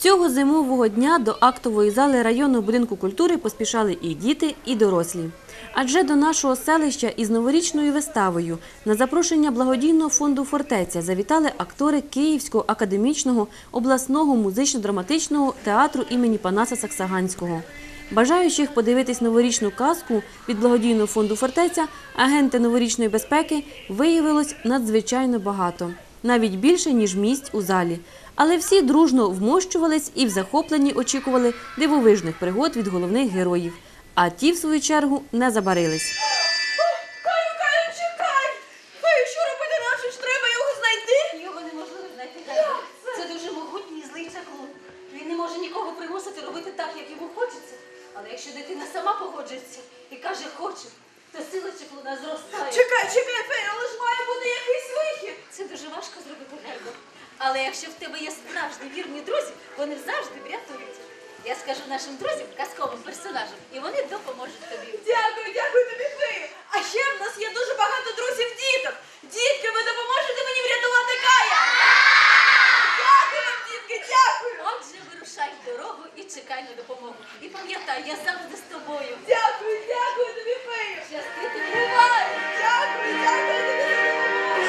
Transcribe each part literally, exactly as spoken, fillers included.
Цього зимового дня до актової зали районного будинку культури поспішали і діти, і дорослі. Адже до нашого селища із новорічною виставою на запрошення благодійного фонду «Фортеця» завітали актори Київського академічного обласного музично-драматичного театру імені Панаса Саксаганського. Бажаючих подивитись новорічну казку від благодійного фонду «Фортеця» агенти новорічної безпеки виявилось надзвичайно багато. Навіть більше, ніж місць у залі. Але всі дружно вмощувались і в захопленні очікували дивовижних пригод від головних героїв. А ті, в свою чергу, не забарились. Каю, Каю, чекай! Каю, що робити нам? Що ж треба його знайти? Його неможливо знайти. Це дуже могутній злий чаклун. Він не може нікого примусити робити так, як йому хочеться. Але якщо дитина сама погоджується і каже «хочу», то сила чаклуна зростає. Чекай, чекай, Фея, але ж має бути якийсь вихід. Це дуже важко зробити, Гердо. Але якщо в тебе є справжні вірні друзі, вони завжди врятують. Я скажу нашим друзям, казковим персонажам, і вони допоможуть тобі. Дякую, дякую тобі, Фея. А ще в нас є дуже багато друзів-діток. Дітки, ви допоможете мені врятувати Кая? Дякую вам, дітки, дякую. Отже, вирушай в дорогу і чекай на допомогу. І пам'ятай, я завжди з тобою. Дякую, дякую тобі, Фея. Щасти тобі. Бувай. Дякую, дякую тобі за допомогу.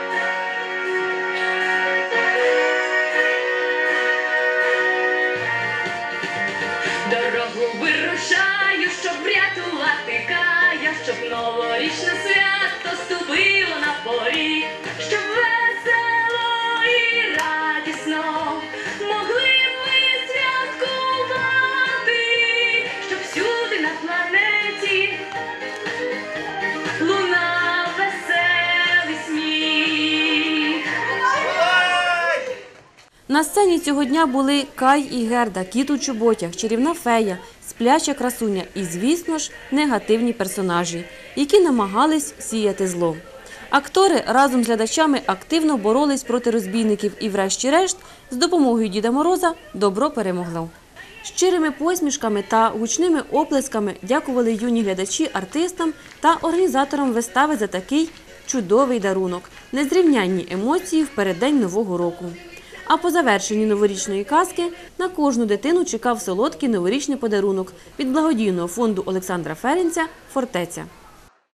Дорогу вирушаю, щоб врятувати Кая, щоб новорічне свято ступило на поріг, щоб весело і радісно могли ми святкувати, щоб всюди на планеті лунав веселий сміх. На сцені цього дня були Кай і Герда, кіт у чоботях, чарівна фея, спляча красуня і, звісно ж, негативні персонажі, які намагались сіяти зло. Актори разом з глядачами активно боролись проти розбійників і, врешті-решт, з допомогою Діда Мороза добро перемогло. Щирими посмішками та гучними оплесками дякували юні глядачі артистам та організаторам вистави за такий чудовий дарунок, незрівнянні емоції в переддень Нового року. А по завершенні новорічної казки на кожну дитину чекав солодкий новорічний подарунок від благодійного фонду Олександра Ференця «Фортеця».